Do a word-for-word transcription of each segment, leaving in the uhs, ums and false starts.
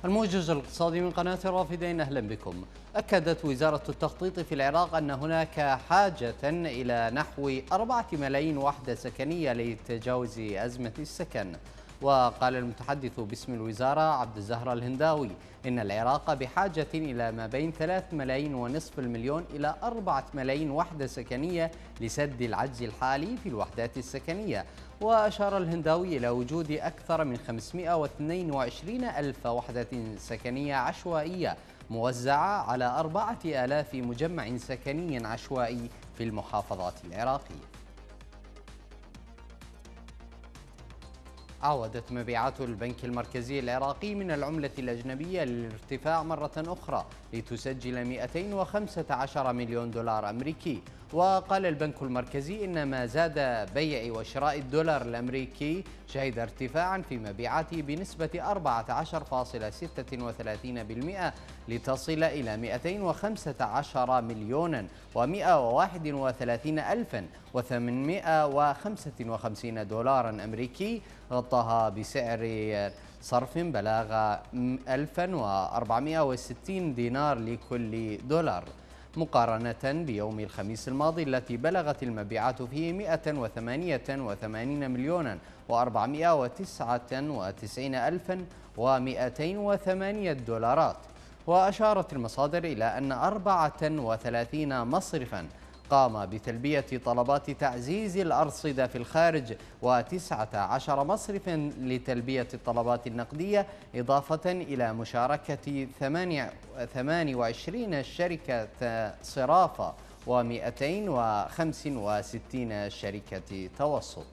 الموجز الاقتصادي من قناة الرافدين، أهلا بكم. أكدت وزارة التخطيط في العراق أن هناك حاجة إلى نحو أربعة ملايين وحدة سكنية لتجاوز أزمة السكن. وقال المتحدث باسم الوزارة عبد الزهرة الهنداوي إن العراق بحاجة إلى ما بين ثلاث ملايين ونصف المليون إلى أربعة ملايين وحدة سكنية لسد العجز الحالي في الوحدات السكنية. وأشار الهنداوي إلى وجود أكثر من خمسمائة واثنين وعشرين ألف وحدة سكنية عشوائية موزعة على أربعة آلاف مجمع سكني عشوائي في المحافظات العراقية. عودت مبيعات البنك المركزي العراقي من العملة الأجنبية للارتفاع مرة أخرى لتسجل مئتين وخمسة عشر مليون دولار أمريكي. وقال البنك المركزي إن ما زاد بيع وشراء الدولار الأمريكي شهد ارتفاعا في مبيعاته بنسبة أربعة عشر فاصلة ستة وثلاثين بالمئة لتصل إلى مئتين وخمسة عشر مليونا ومئة وواحد وثلاثين ألفا وثمانمائة وخمسة وخمسين دولارا أمريكي، غطاها بسعر صرف بلغ ألف وأربعمائة وستين دينار لكل دولار، مقارنة بيوم الخميس الماضي التي بلغت المبيعات فيه مئة وثمانية وثمانين مليونا وأربعمائة وتسعة وتسعين ألفا ومئتين وثمانية دولارات. وأشارت المصادر إلى أن أربعة وثلاثين مصرفا قام بتلبية طلبات تعزيز الأرصدة في الخارج، وتسعة عشر مصرفا لتلبية الطلبات النقدية، إضافة إلى مشاركة ثمانية وعشرين شركة صرافة ومئتين وخمسة وستين شركة توسط.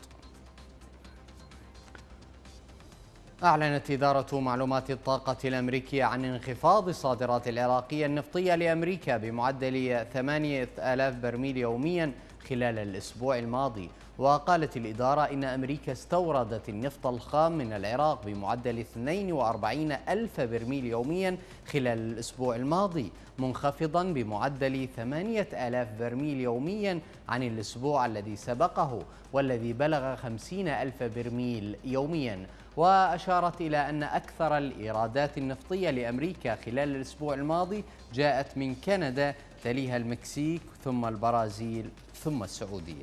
أعلنت إدارة معلومات الطاقة الأمريكية عن انخفاض الصادرات العراقية النفطية لأمريكا بمعدل ثمانية آلاف برميل يوميا خلال الأسبوع الماضي. وقالت الإدارة إن أمريكا استوردت النفط الخام من العراق بمعدل اثنين وأربعين ألف برميل يوميا خلال الأسبوع الماضي، منخفضا بمعدل ثمانية آلاف برميل يوميا عن الأسبوع الذي سبقه والذي بلغ خمسين ألف برميل يوميا. وأشارت إلى أن أكثر الإيرادات النفطية لأمريكا خلال الأسبوع الماضي جاءت من كندا، تليها المكسيك ثم البرازيل ثم السعودية.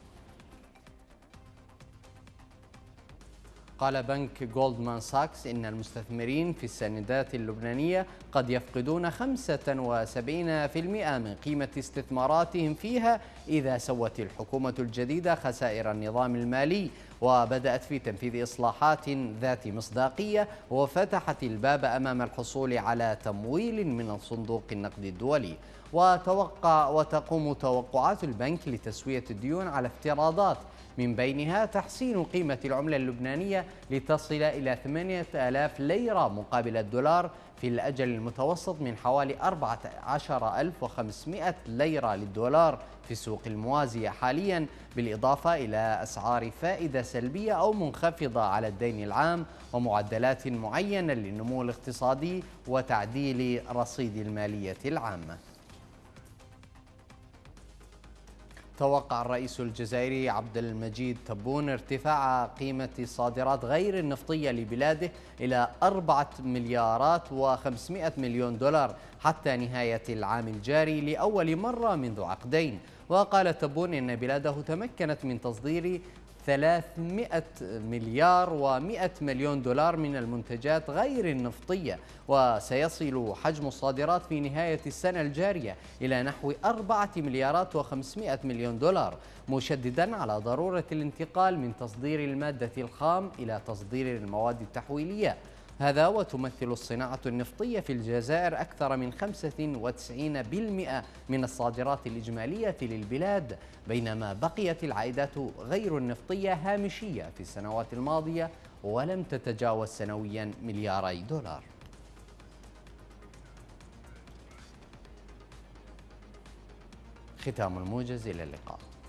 قال بنك جولدمان ساكس إن المستثمرين في السندات اللبنانية قد يفقدون خمسة وسبعين بالمئة من قيمة استثماراتهم فيها إذا سوت الحكومة الجديدة خسائر النظام المالي وبدأت في تنفيذ إصلاحات ذات مصداقية وفتحت الباب أمام الحصول على تمويل من صندوق النقد الدولي. وتوقع وتقوم توقعات البنك لتسوية الديون على افتراضات من بينها تحسين قيمة العملة اللبنانية لتصل إلى ثمانية آلاف ليرة مقابل الدولار في الأجل المتوسط من حوالي أربعة عشر ألف وخمسمائة ليرة للدولار في السوق الموازية حاليا، بالإضافة إلى أسعار فائدة سلبية أو منخفضة على الدين العام ومعدلات معينة للنمو الاقتصادي وتعديل رصيد المالية العامة. توقع الرئيس الجزائري عبد المجيد تبون ارتفاع قيمة الصادرات غير النفطية لبلاده إلى أربعة مليارات وخمسمائة مليون دولار حتى نهاية العام الجاري لأول مرة منذ عقدين. وقال تبون إن بلاده تمكنت من تصدير ثلاثمائة مليار ومئة مليون دولار من المنتجات غير النفطية، وسيصل حجم الصادرات في نهاية السنة الجارية إلى نحو أربعة مليارات وخمسمائة مليون دولار، مشددا على ضرورة الانتقال من تصدير المادة الخام إلى تصدير المواد التحويلية. هذا وتمثل الصناعة النفطية في الجزائر أكثر من خمسة وتسعين بالمئة من الصادرات الإجمالية للبلاد، بينما بقيت العائدات غير النفطية هامشية في السنوات الماضية ولم تتجاوز سنويا ملياري دولار. ختام الموجز، إلى اللقاء.